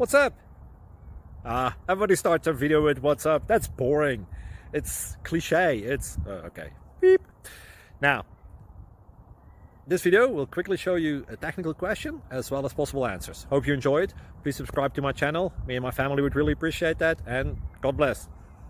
What's up? Everybody starts their video with what's up. That's boring. It's cliche. It's okay. Beep. Now, this video will quickly show you a technical question as well as possible answers. Hope you enjoyed. Please subscribe to my channel. Me and my family would really appreciate that, and God bless.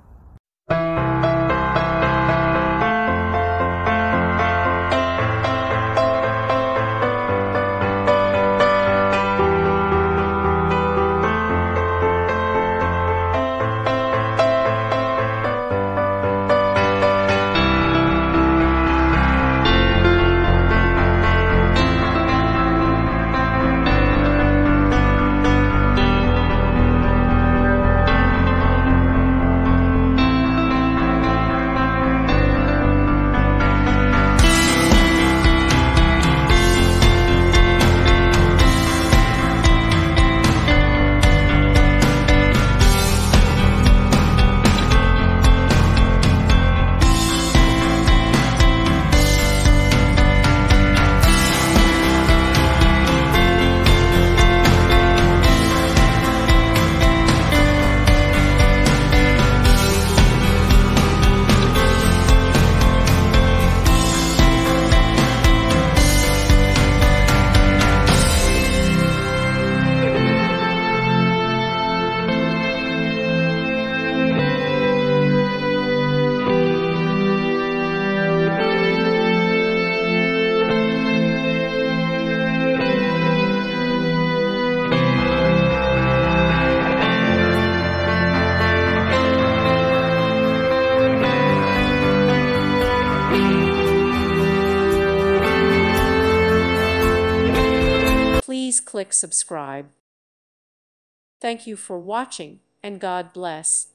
Please click subscribe. Thank you for watching, and God bless.